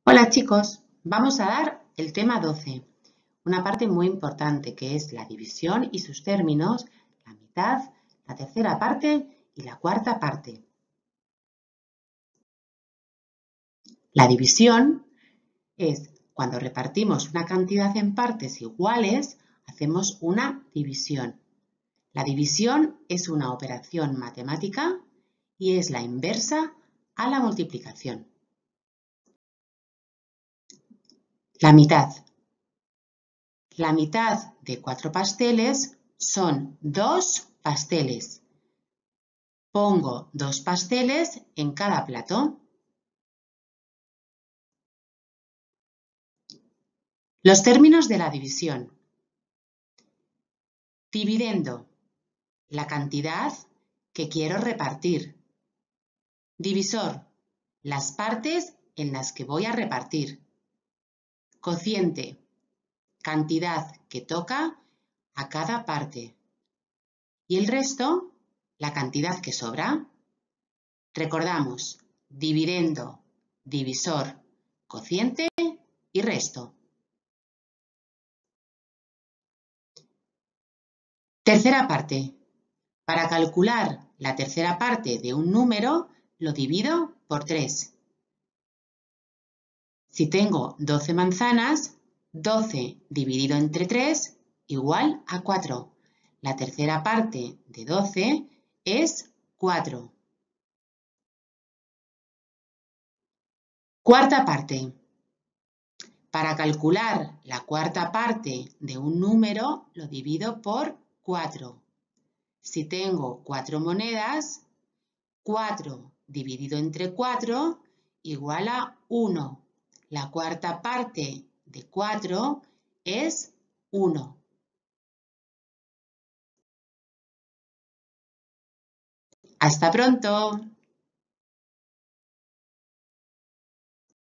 Hola chicos, vamos a dar el tema 12, una parte muy importante que es la división y sus términos, la mitad, la tercera parte y la cuarta parte. La división es cuando repartimos una cantidad en partes iguales, hacemos una división. La división es una operación matemática y es la inversa a la multiplicación. La mitad. La mitad de 4 pasteles son 2 pasteles. Pongo 2 pasteles en cada plato. Los términos de la división. Dividendo la cantidad que quiero repartir. Divisor, las partes en las que voy a repartir. Cociente, cantidad que toca a cada parte. Y el resto, la cantidad que sobra. Recordamos, dividendo, divisor, cociente y resto. Tercera parte. Para calcular la tercera parte de un número, lo divido por 3. Si tengo 12 manzanas, 12 dividido entre 3 igual a 4. La tercera parte de 12 es 4. Cuarta parte. Para calcular la cuarta parte de un número, lo divido por 4. Si tengo 4 monedas, 4 dividido entre 4 igual a 1. La cuarta parte de 4 es 1. ¡Hasta pronto!